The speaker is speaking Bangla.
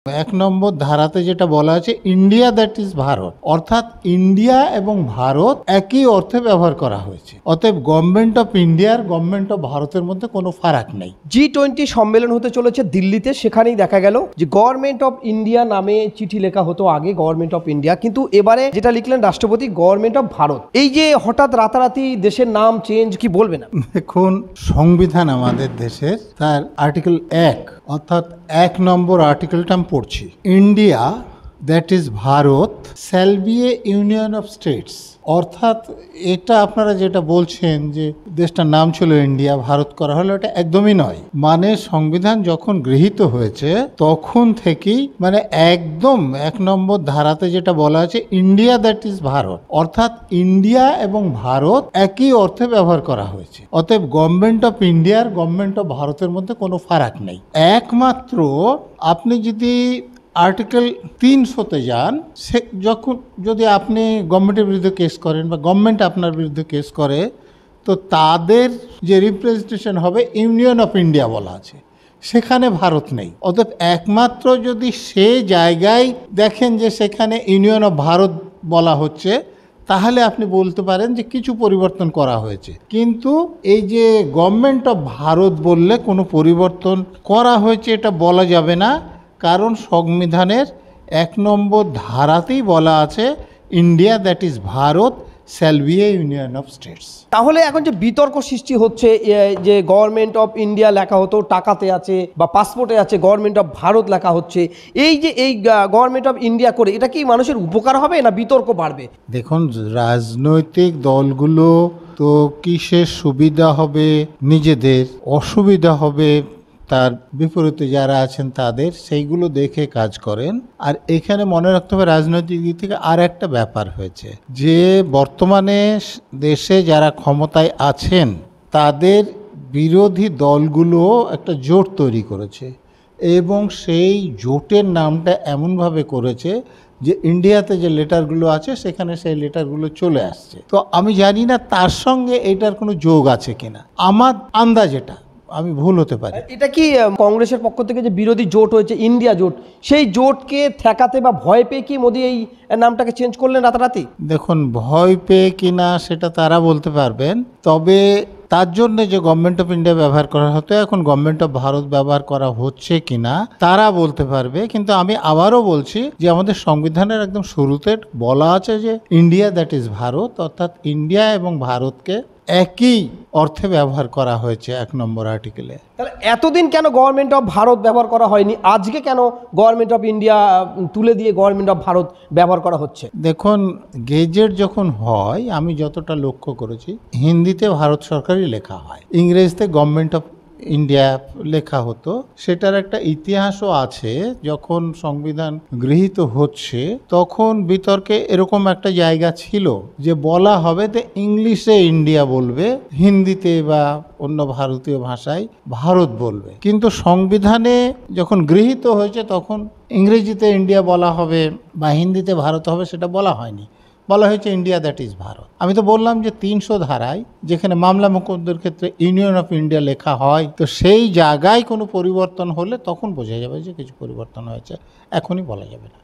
এক নম্বর ধারাতে যেটা বলা আছে ইন্ডিয়া দ্যাট ইজ ভারত, অর্থাৎ ইন্ডিয়া এবং ভারত একই অর্থে ব্যবহার করা হয়েছে। অতএব গভর্নমেন্ট অফ ইন্ডিয়ার গভর্নমেন্ট অফ ভারতের মধ্যে কোনো ফারাক নেই। G20 সম্মেলন হতে চলেছে দিল্লিতে, সেখানেই দেখা গেল যে গভর্নমেন্ট অফ ইন্ডিয়া নামে চিঠি লেখা হতো আগে গভর্নমেন্ট অফ ইন্ডিয়া, কিন্তু এবারে যেটা লিখলেন রাষ্ট্রপতি গভর্নমেন্ট অফ ভারত। এই যে হঠাৎ রাতারাতি দেশের নাম চেঞ্জ, কি বলবেন? দেখুন, সংবিধান আমাদের দেশের তার আর্টিকেল 1 অর্থাৎ 1 নম্বর আর্টিকেলটা আমি পড়ছি, India that is Bharat shall be a union of states. অর্থাৎ এটা আপনারা যেটা বলছেন যে দেশটার নাম ছিল ইন্ডিয়া, ভারত করা হলো, এটা একদমই নয়। মানে সংবিধান যখন গৃহীত হয়েছে তখন থেকেই মানে একদম 1 নম্বর ধারাতে যেটা বলা আছে ইন্ডিয়া দ্যাট ইজ ভারত, অর্থাৎ ইন্ডিয়া এবং ভারত একই অর্থে ব্যবহার করা হয়েছে। অতএব গভর্নমেন্ট অফ ইন্ডিয়ার গভর্নমেন্ট অফ ভারতের মধ্যে কোনো ফারাক নেই। একমাত্র আপনি যদি আর্টিকেল 300-তে যান, সে যখন যদি আপনি গভর্নমেন্টের বিরুদ্ধে কেস করেন বা গভর্নমেন্ট আপনার বিরুদ্ধে কেস করে, তো তাদের যে রিপ্রেজেন্টেশন হবে ইউনিয়ন অফ ইন্ডিয়া বলা আছে, সেখানে ভারত নেই। অতএব একমাত্র যদি সে জায়গায় দেখেন যে সেখানে ইউনিয়ন অফ ভারত বলা হচ্ছে, তাহলে আপনি বলতে পারেন যে কিছু পরিবর্তন করা হয়েছে। কিন্তু এই যে গভর্নমেন্ট অফ ভারত বললে কোনো পরিবর্তন করা হয়েছে এটা বলা যাবে না, কারণ সংবিধানের 1 নম্বর ধারাতেই বলা আছে India that is Bharat shall be a union of states. তাহলে এখন যে বিতর্ক সৃষ্টি হচ্ছে যে গভর্নমেন্ট অফ ইন্ডিয়া লেখা হতো টাকাতে আছে বা পাসপোর্টে আছে গভর্নমেন্ট অফ ভারত লেখা হচ্ছে, এই যে এই গভর্নমেন্ট অফ ইন্ডিয়া করে এটা কি মানুষের উপকার হবে না বিতর্ক বাড়বে? দেখুন, রাজনৈতিক দলগুলো তো কিসের সুবিধা হবে নিজেদের, অসুবিধা হবে তার বিপরীতে যারা আছেন তাদের, সেইগুলো দেখে কাজ করেন। আর এখানে মনে রাখতে হবে রাজনৈতিক দিক থেকে আর একটা ব্যাপার হয়েছে যে বর্তমানে দেশে যারা ক্ষমতায় আছেন তাদের বিরোধী দলগুলো একটা জোট তৈরি করেছে এবং সেই জোটের নামটা এমনভাবে করেছে যে ইন্ডিয়াতে যে লেটারগুলো আছে সেখানে সেই লেটারগুলো চলে আসছে। তো আমি জানি না তার সঙ্গে এটার কোনো যোগ আছে কিনা, আমার আন্দাজ এটা, আমি ভুল হতে পারি। এটা কি কংগ্রেসের পক্ষ থেকে যে বিরোধী জোট হয়েছে ইন্ডিয়া জোট, সেই জোটকে ঠেকাতে বা ভয় পেয়ে কি মোদি এই নামটাকে চেঞ্জ করলেন রাতারাতি? দেখুন, ভয় পেয়ে কিনা সেটা তারা বলতে পারবেন, তবে তার জন্য যে গভর্নমেন্ট অফ ইন্ডিয়া ব্যবহার করা হতো এখন গভর্নমেন্ট অফ ভারত ব্যবহার করা হচ্ছে কিনা তারা বলতে পারবে। কিন্তু আমি আবারও বলছি যে আমাদের সংবিধানের একদম শুরুতে বলা আছে যে ইন্ডিয়া দ্যাট ইজ ভারত, অর্থাৎ ইন্ডিয়া এবং ভারতকে একই অর্থে ব্যবহার করা হয়েছে 1 নম্বর আর্টিকেলে। তাহলে এতদিন কেন গভর্নমেন্ট অফ ভারত ব্যবহার করা হয়নি, আজকে কেন গভর্নমেন্ট অফ ইন্ডিয়া তুলে দিয়ে গভর্নমেন্ট অফ ভারত ব্যবহার করা হচ্ছে? দেখুন, গেজেট যখন হয় আমি যতটা লক্ষ্য করেছি হিন্দিতে ভারত সরকারই লেখা হয়, ইংরেজিতে গভর্নমেন্ট অফ ইন্ডিয়া লেখা হতো। সেটার একটা ইতিহাসও আছে। যখন সংবিধান গৃহীত হচ্ছে তখন বিতর্কে এরকম একটা জায়গা ছিল যে বলা হবে যে ইংলিশে ইন্ডিয়া বলবে, হিন্দিতে বা অন্য ভারতীয় ভাষায় ভারত বলবে। কিন্তু সংবিধানে যখন গৃহীত হয়েছে তখন ইংরেজিতে ইন্ডিয়া বলা হবে বা হিন্দিতে ভারত হবে সেটা বলা হয়নি, বলা হয়েছে ইন্ডিয়া দ্যাট ইজ ভারত। আমি তো বললাম যে 300 ধারায় যেখানে মামলা মোকদ্দমার ক্ষেত্রে ইউনিয়ন অফ ইন্ডিয়া লেখা হয়, তো সেই জায়গায় কোনো পরিবর্তন হলে তখন বোঝা যাবে যে কিছু পরিবর্তন হয়েছে, এখনই বলা যাবে না।